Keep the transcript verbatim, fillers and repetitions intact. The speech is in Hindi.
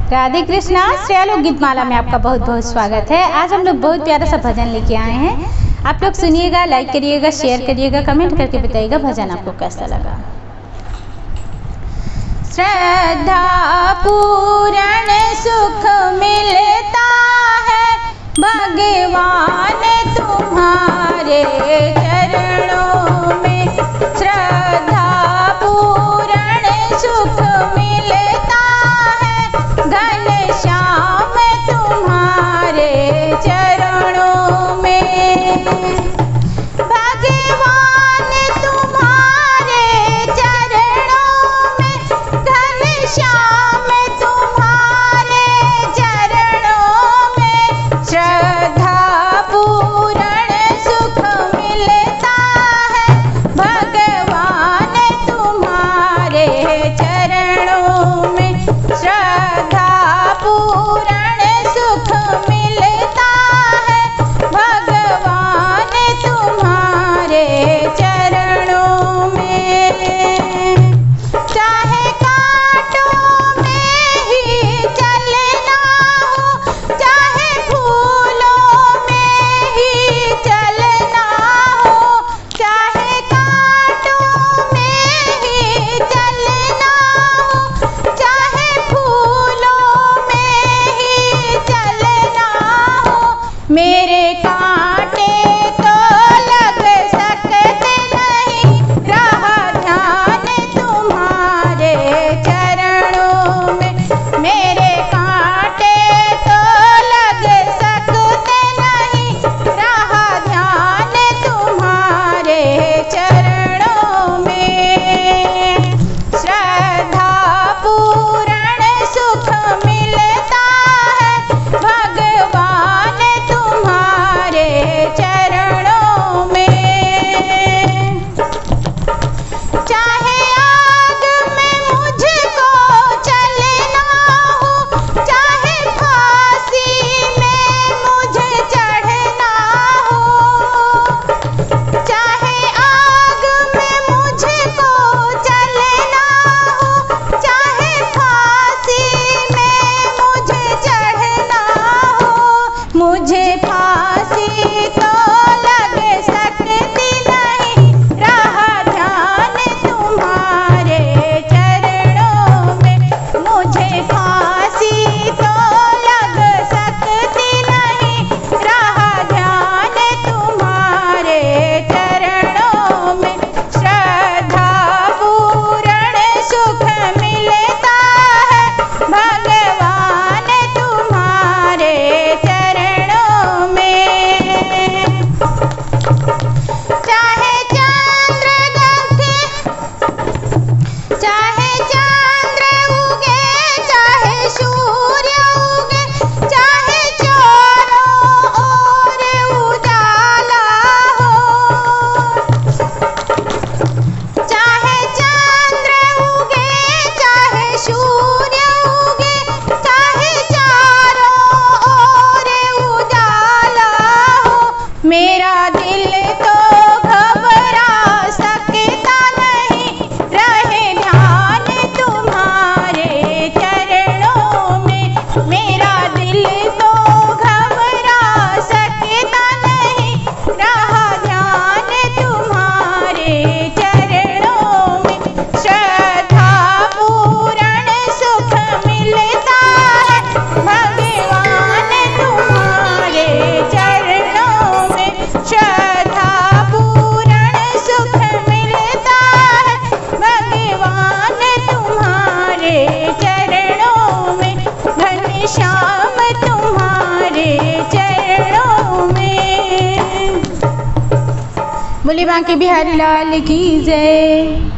राधे कृष्णा। श्रेया लोक गीत माला में आपका बहुत बहुत स्वागत है। आज हम लोग बहुत प्यारा सा भजन लेके आए हैं। आप लोग सुनिएगा, लाइक करिएगा, शेयर करिएगा, कमेंट करके बताइएगा भजन आपको कैसा लगा। श्रद्धा पूर्ण सुख मिलता है भगवान तुम्हारे चरणों में। श्रद्धा पूर्ण सुख मिलता है घनश्याम तुम्हारे चरणों में। भगवान तुम्हारे चरणों में, घनश्याम तुम्हारे चरणों में। श्रद्धा पूर्ण सुख मिलता है भगवान तुम्हारे चरणों में। श्रद्धा पूर्ण सुख मिलता है भगवान तुम्हारे चरणों में। चाहे कांटों में ही चलना हो, चाहे फूलों में ही चलना हो, चाहे कांटों में ही चलना हो, चाहे फूलों में ही चलना हो। मेरे कांटे तो लग सकते नहीं, रहा ध्यान तुम्हारे चरणों में। मेरे कांटे तो लग सकते नहीं, रहा ध्यान तुम्हारे चरणों में। श्रद्धा पूर्ण सुख मिलता है भगवान तुम्हारे चरणों में। चाहे आग में मुझको चलना हो, चाहे फांसी में मुझे चढ़ना हो, चाहे आग में मुझको चलना हो, चाहे फांसी में मुझे चढ़ना हो। मुझे फांसी तो लग सकती नहीं, रहा ध्यान तुम्हारे चरणों में। मुझे फांसी तो लग सकती नहीं, रहा ध्यान तुम्हारे चरणों में। श्रद्धा पूर्ण सुख मिलता है भगवान तुम्हारे चरणों में। चाहे चंद्र गठे, चाहे चंद्र उगे, चाहे सूर्य उगे, चाहे चारों ओर उजाला हो। चाहे चंद्र उगे, चाहे सूर्य उगे, चाहे चारों ओर उजाला हो। मेरा दिल तो घबरा सकता नहीं, रहे ध्यान तुम्हारे चरणों में। मेरा दिल तो घबरा सकता नहीं, रहा ध्यान तुम्हारे चरणों में। श्रद्धा पूर्ण सुख मिलता है भगवान तुम्हारे चरणों में। श्रद्धा पूर्ण सुख मिलता है भगवान तुम्हारे चरणों में। घनश्याम तुम्हारे चरणों में। बोले बांके बिहारी लाल की जय।